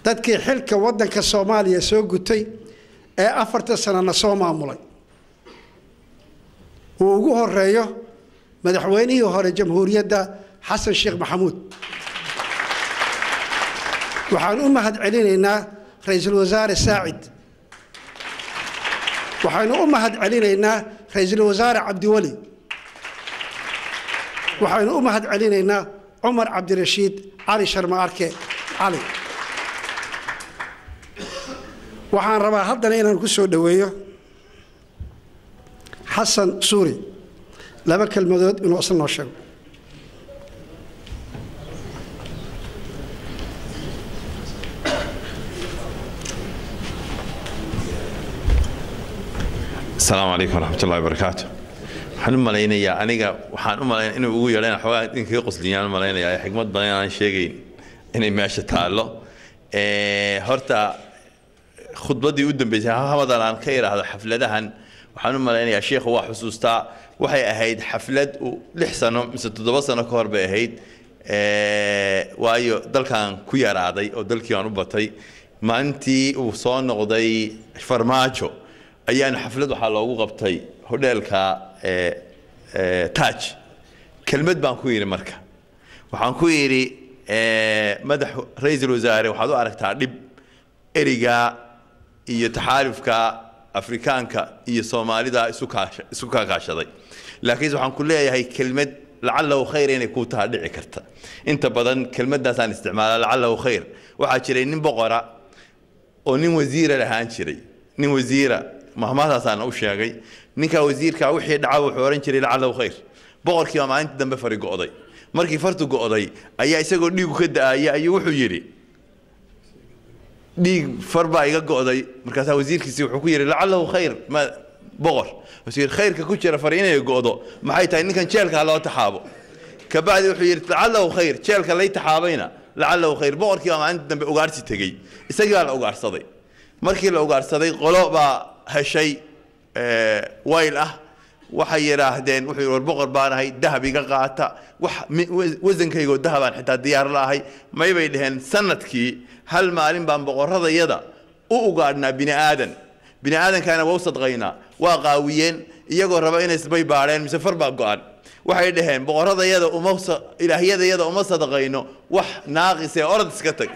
dadkii xilka waddanka Soomaaliya soo gutay ee 4 sano soo maamulay uu ugu horeeyo madaxweynihii hore jamhuuriyadda Xasan Sheekh Maxamuud waxaan u mahad celinaynaa ra'iisul wasaare Saacid waxaan u mahad celinaynaa ra'iisul wasaare Cabdiwali waxaan u mahad celinaynaa Umar Cabdirashiid Ali Sharma Arke Ali waxaan rabaa haddana inaan ku soo dhaweeyo Xasan Suuri laba kelmadood inuu asal noo sheego السلام عليكم ورحمة الله وبركاته. حنو ملايين يا أنيقا وحنو ملايين إنه بقول يلين حوالي إنك يقصدين ملايين يا حكمة بلايين شيء إني ماشي تعالى هرتا خطبتي قدام بيتها هذا الآن خير هذا حفلة دهن وحنو ملايين يا شيخ هو حسوس تا وحي أهيد حفلة ولحسنه مثل تدبسنا كهر بأهيد وأيو دل كان كوير عادي أو دل كانوا بطي ما أنتي وصان قضي فرماجو أيان حفلة وحلا وقبتي هوديلك تاج كلمة بانكويري مركا وحنكويري مدح رئيس الوزراء وحدو عرفت تعرب إريجا يتحالفك أفريكانك يصومالي دا سكا كاشدي لكن إذا حنقولها هي كلمة لعله خير إن يكون تهدئ كرتا أنت بدن كلمة دا ثاني استعمالها لعله خير وحشري نين بقرة ونين وزيرة لهانشري نين وزيرة مهما ثاني أو شيء نيكا وزير كأوحي دعوة حوارين شري لعله خير بقر كي ما أنت دم بفرق قضي مركي فرتو قضي أي يسقط ديو كده أي وحو يري دي فربا يقع قضي مركز وزير كيسي وحكو يري لعله خير ما بقر وزير خير ككوتشر فرينا يقعدوا ما حيتا إن كان شالك على تحابه كبعد وحو يري لعله خير شالك اللي تحابينا لعله خير بقر كي ما أنت دم بأوجارتي تجي يسقط على أوجار صدي مركي الأوجار صدي قلوب هالشيء وايل وحي راهدين وحي والبقر بانه هي ذهب يقاطع وزن كي يقول ذهب حتى ديار الله هي ما يبي لهن سنتكي هل مالين بان بقر هذا يدا وقعدنا بني آدم كان وسط غينا وقاويين يقول ربعين يسبي بارين مسافر بقعد وحي لهن بقر هذا يدا وموسى إلى هي يدا وموسط غينا ناقص أرض سكتك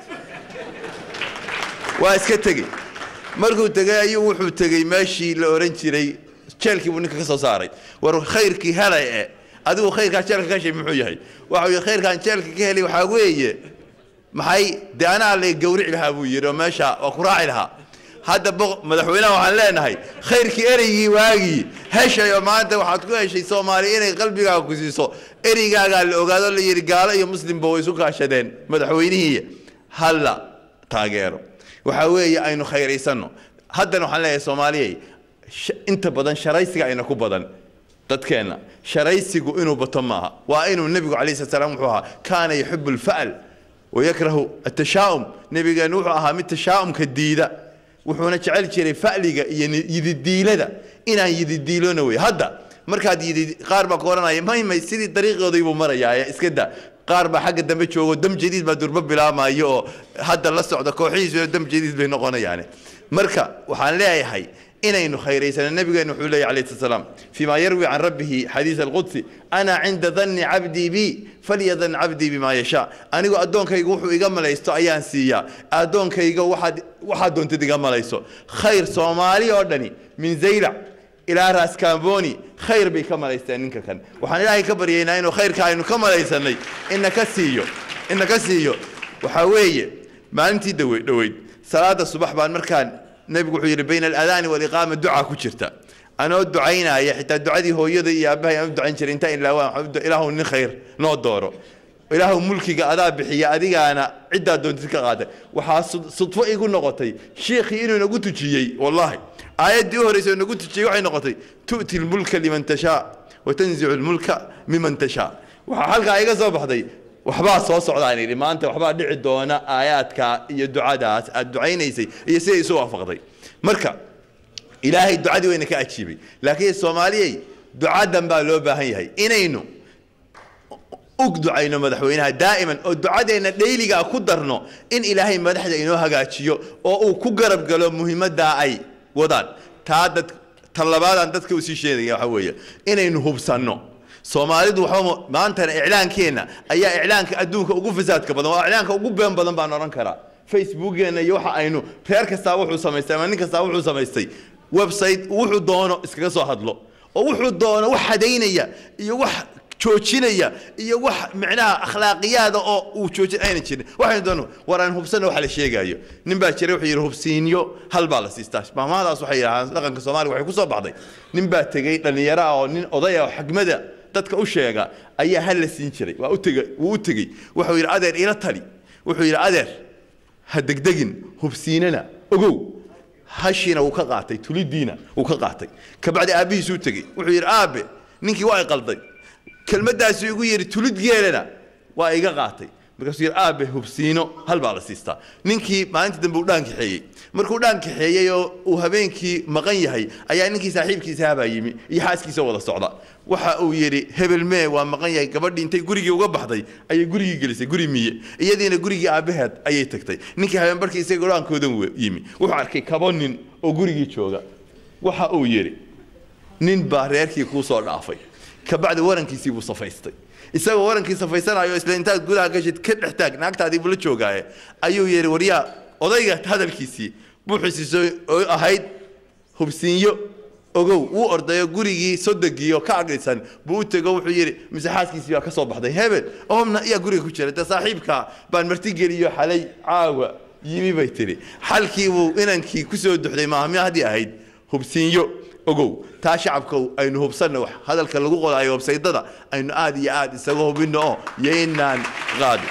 واسكتك مركو تجاي وحو تجاي ماشي لأورنجري شالكي ونك كسوساري ورو خيركي هلا أدو خير كان شالك كان شيء محوجي وحو خير كان شالك كهلي وحاوية محي دانا اللي جوري لها بوير وما شاء وقراع لها هذا بق مدحونا وحلنا هاي خيركي أريجي واجي هالشيء يوم أنت وحتكون شيء سوماليين قلبي قاكوزيسو أريجا قال وقالوا اللي يرجع يا مسلم بويسوك عشدين مدحويني هي هلا تاجروا وحاوية أينو خير يسنو هذا نحن الصوماليين أنت بدن شرايسك أينو كبدن تتكلم شرايسك إنه بطمها وإنه النبي عليه الصلاة والسلام وحوها كان يحب الفعل ويكره التشاؤم نبي قال نوحها من التشاؤم كديدة وحنا شعل شري فعلك يديله ده إنا يديله نوي هذا مركز يدي قارب كورونا ما يصير الطريق يضيبه مرة يا إسكده قارب حق الدم بتشوفه دم جديد ما درب بلا ما يو هذا الله سعده كوحيز دم جديد بينقونه يعني مركا وحن لا هي إنه خير يسأل النبي قال نحوله عليه السلام فيما يروي عن ربه حديث القدس أنا عند ظن عبدي بي فليظن عبدي بما يشاء أنا يقول أدون كي يقول يجمل يستو أيان سيا أدون كي يقول واحد دون تجمل يستو خير صومالي أردني من زيلع إلى رأس كامبوني خير بكمل يستنينك كان وحن لا يكبر ينا إنه خير كائن كمل يستني إنك سيو وحويه ما أنت دويد صلاة الصبح بعد مركان نبي يقول بين الأذان والإقامة الدعاء كشرتا أنا الدعينا يا حتى الدعاء دي هو يدي يا أبها يبدو عن شرينتين إلا واحد إله النخير نودوره إله ملكي قاعد بحياة أدي أنا عدة دون تلك قاعدة وحاس صدفة يقول نقطي شيخي إنه نقول شيء والله آيات دي هو رئيس نقول شيء وعي نقطي تؤتي الملك لمن تشاء وتنزع الملك ممن تشاء وحلقة أيقا صباح دي وحبا soo socdaan ilaa maanta waxba dhici doona aayaadka iyo ducadaas aad ducaynaysay iyo sidii soo waafaqday marka ilaahay ducadii wayna ka ajiibay laakiin Soomaaliyeey ducadan baa loo baahan yahay inaynu أقدعينا مدحوينها دائما ودعادنا ديليغا كدرنو إن إلهي مدحدا إنو هاجاتشيو أو كجرب قالوا مهمة داعي ودان تعدد طلبات عن دتك وسيشين يا حوية إنه هبصنو سوماليد وحوم ما أنت إعلان كينا أي إعلان كأدوك وقف زادك بدن إعلان وقف بين بدن بانران كرا فيسبوك أنا يوحى عينه بيرك ساوح وسميستي منك ساوح وسميستي ويب سايت وحو دونه اسكسو هدلو وحو دونه وحدينيا يوح توجينيا يوح معناها أخلاقيات أو توجين أين تشين واحد دونه وران هبسنا وحلا شيء جايو نبى تشري وحير هبسينيو هالبالس يستاش ما هذا صحيح لقن كسومالي وحي كسو بعضي نبى تجي لأن يرى أو نين أضيع حجمده dadka u sheega ayaa hal la siin jiray waa u tagay wuxuu yiri adeer ila tali wuxuu yiri adeer ha degdegin hubsiinana ogow hashina uu ka qaatay tulidiina uu ka qaatay ka bacdi aabihiisu tagay wuxuu yiri aabe ninkii waa qalday kelmadaas uu yiri tulid geelana waa iga qaatay markaasuu yiri aabe hubsiino hal baa la siistaa ninkii maalinta dambe uu dhaanka xeeyay markuu dhaanka xeeyay oo uu habeenkii maqan yahay ayaa ninkii saaxiibkiisa haba yimi iyo xaaskiisa wada socda waxa uu yiri hebel mee waa maqan yahay gabadhii intay gurigii uga baxday ayay gurigii gelisay guri miye iyadiina gurigii aabaheed ayay tagtay ninkii habeen barkii isagoo dhaankoodan yimi wuxuu arkay kabonin oo gurigii jooga waxa uu yiri nin baa reerkii ku soo dhaafay ka bacdi warankiisii buu safaystay isagoo warankii safaysanayo isla intaad gudaha gashid ka dhextaag naagtaadii buu la joogaaye ayuu yiri wariyaa odayga hadalkiisii buu xisiisay oo ahayd hubsiinyo ogow uu ordayo gurigii sodagiyo ka agrisan buu tago wuxuu yiri misaxaaskiisii baa ka soo baxday hebel oomna iya guriga ku jira saaxiibka baan marti geliyo xalay caawa yimi bay tiri xalkii uu inankii ku soo duxday maamia hadii ahayd hubsiinyo ogow taa shacabka aynu hubsano wax hadalka lagu qolayo websaydada aynu aad iyo aad isaga hubino oo yeynaan qaad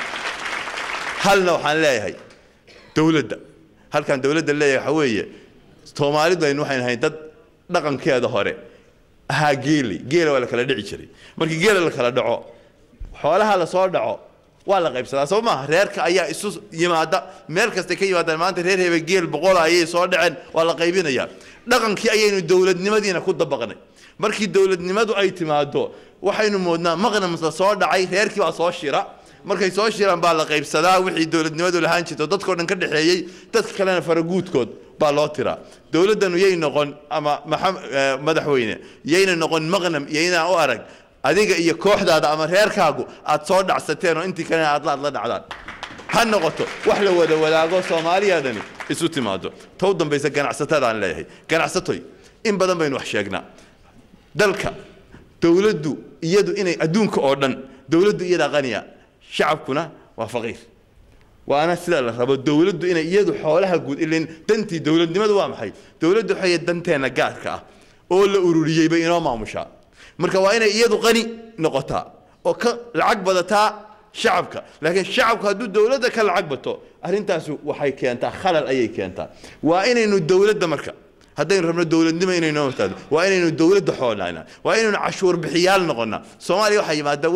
halna waxaan leeyahay dawladda halkan dawladda leeyahay waxa weeye Soomaalidu aynu waxaan ahayn dad dhaqankeeda hore aha geela wala kala dhici jiray markii geela la kala dhaco xoolaha la soo dhaco waa la qaybsadaa Soomaa reerka ayaa isu yimaada meel kasta ka yimaada maanta reer hebel geel 100 ayay soo dhaceen waa la qaybinayaa dhaqankii ayaynu dawladnimadiina ku dabaqnay markii dawladnimadu ay timaado waxaynu moodnaa maqnam soo dhacay reerkii waa soo shira markay soo shiraan baa la qaybsadaa wixii dawladnimadu lahaan jirto dadkoo dhan ka dhaxeeyay dadka kalena faraguudkood baa loo tiraa dawladdan yay noqon ama madaxweyne yayna noqon maqnam yayna u arag adiga iyo kooxdaada ama reerkaagu aad soo dhacsateen oo intii kale aad la dhacdaan ha noqoto wax la wada wadaago Soomaaliyeedani isu timaado tow dambaysa ganacsatada aan leeyahay ganacsatoy in badan baynu wax sheegnaa dalka dawladdu iyadu inay adduunka oo dhan dawladdu iyada qaniya shacabkuna waa faqiir waana sida la rabo dawladdu inay iyadu xoolaha guud ilaa dantii dawladnimadu waa maxay dawladdu waxay danteena gaarka ah oo la ururiyay bay inoo maamushaa marka waa inay iyadu qani noqotaa oo ka lacag badataa shacabka laakiin shacabku hadduu dawladda ka lacag bato arrintaas waxay keentaa khalal ayay keentaa waa inaynu dawladda marka haddaynu rabno dawladnimo inaynu noqoto waa inaynu dawladda xoolaana waa inaynu cashuur bixiyaal noqonaa Soomaaliya waxa yimaada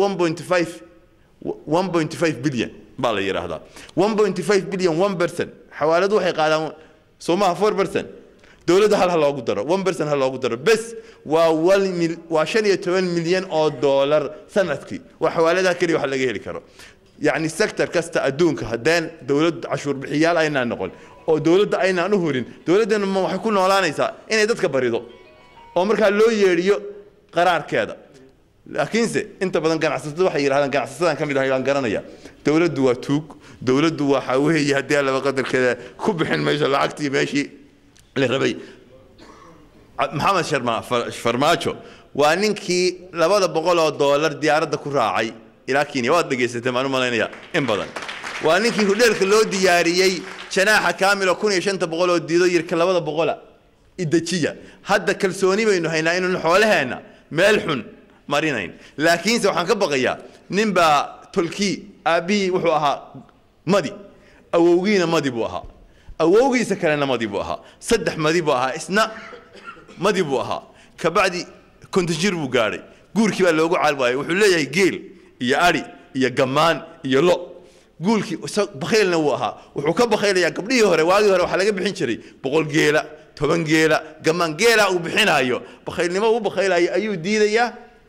1.5 billion baa la yiraahdaa 1.5 billion 1% xawaaladu waxay qaadaan Soomaa 4% dawladda hal loogu daro 1% hal loogu daro bas waa 15 milyan oo dollar sanadkii waa xawaaladaha kaliya wax laga heli karo يعني sector kasta adduunka hadaan dawlad cashuur bixiyaal ayna noqon oo dawladda ayna u hurin dawladdan ma waxay ku noolaanaysaa inay dadka barido oo marka loo yeeriyo qaraarkeeda laakiinse inta badan ganacsatada waxay yiraahdaan ganacsatada kamid ah ayaan garanaya dawladdu waa tuug dawladdu waxa weeye hadii la qadarkeeda ku bixin meesha lacagtii meeshii la rabay maxamed farmaajo waa ninkii $200 diyaaradda ku raacay ilaa Kenya waad dhageysatay maanu malaynaya in badan waa ninkii hudheelka loo diyaariyay janaaxa kaamil oo 1500 oo diido yirka 200 idajiya hadda kalsooni baynu haynaa inuu xoolaheena meel xun marinayn laakiin waxaan ka baqayaa ninba tulki abi wuxuu ahaa madi awowgiina madi buu ahaa awowgiisa kalena madi buu ahaa saddex madi buu ahaa isna madi buu ahaa ka bacdi kontajir buu gaaray guurkii baa loogu caalwaayay wuxuu leeyahay geel iyo ari iyo gamaan iyo lo guulkii bakhaylna uu ahaa wuxuu ka bakhaylaya gabdhihii hore waagi hore waxa laga bixin jiray 100 geela 10 geela gamaan geela uu bixinayo bakhaylnimo uu bakhaylay ayuu diidaya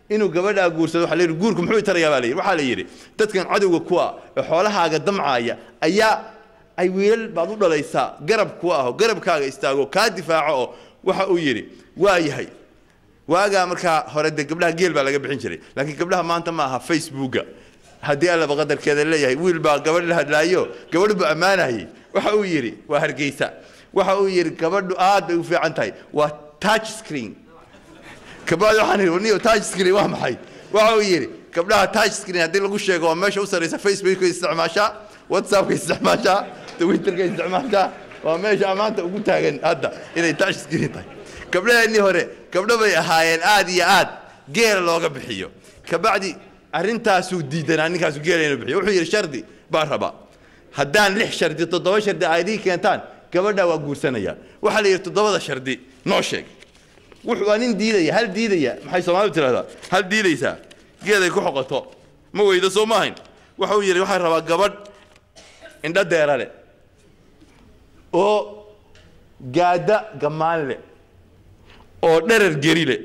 inuu gabadha guursado waxa la yiri guurku muxuu tarayaa baa la yiri waxa la yiri dadkan cadowga kuwa xoolahaaga damcaaya ayaa ay wiilal baad u dhalaysaa garab kuwa ah garabkaaga istaago ka difaaco waxa uu yiri waa yahay waaga marka hore gabdhaha geel baa laga bixin jiray laakiin gabdhaha maanta ma aha facebooka hadii alla baqadarkeeda leeyahay wiil baa gabadh la hadlaayo gabadhu baa amaanahay waxa uu yiri waa hargeysa waxa uu yiri gabadhu aad bay u fiican tahay waa touch screen gabadhu waxaan yiri touch screen waa maxay waxa uu yiri gabdhaha touch screen hadii lagu sheego oo meesha u sareysa facebook ka isticmaasha whatsapp ka isticmaasha twitter ka isticmaasha waa meesha amaanta ugu taagan hadda inay touch screen tahay gabdhaheennii hore gabdho bay ahaayeen aad iyo aad geel looga bixiyo ka bacdi arrintaasuu diidanaa ninkaasu geel inuu bixiyo wuxuu yiri shardi baa raba haddaan 6 shardi 7 shardi aydii keentaan gabadha waa guursanaya waxa la yiri 7 shardi noo sheeg wuxuu aan diidaya hal diidaya maxay Soomaalidu tiraahdaa hal diidaysa geeday ku xoqoto ma weydo Soomaaliin waxa uu yiri waxa raba gabadh indha deerale oo gaada gamaanle oo dherer gerile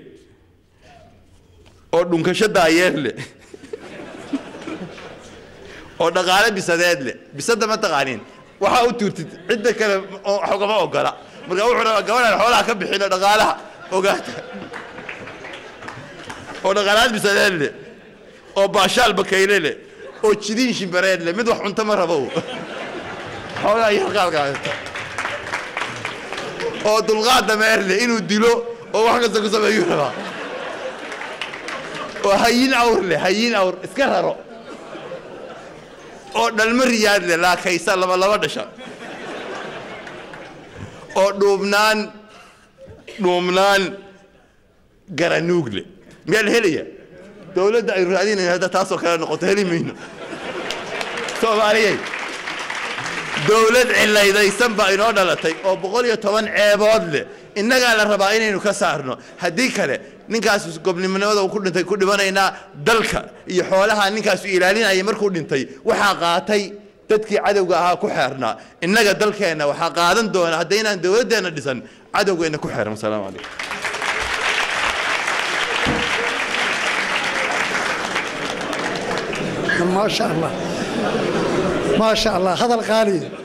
oo dhunkasho daayeerle oo dhaqaale bisadeedle bisada ma taqaanin waxa uu tuurtid cidda kale xogama ogola marka wuxuu rabaa gabadha xoolaha ka bixina dhaqaalaha ogaata oo dhaqaalaad bisadeedle oo baashaal bakaylele oo jidin shimbareedle mid wax cunto ma rabo xoolaha iyo qalqaadta oo dulqaad dameerle inuu dilo oo wax kasta ku sameeyo rabaa oo hayin awr iska raro oo dhalmo riyaad le la kaysa laba dhasha oo dhuumnaan garanuugle meel helaya dawladda ay raadinayaan hada taasoo kale noqoto helimayno Soomaaliyeed dawlad cilaydaysan baa inoo dhalatay oo 110 ceebood leh innaga la rabaa inaynu ka saarno hadii kale ninkaas gobnimanimada uu ku dhintay ku dhibanaynaa dalka iyo xoolaha ninkaas ilaalinaya markuu dhintay waxa qaatay dadkii cadawga ahaa ku xeernaa innaga dalkeena waxa qaadan doona hadeynaan dawladeena dhisan cadawgeena ku xeeran salaam alaykum ما شاء الله هذا الغالي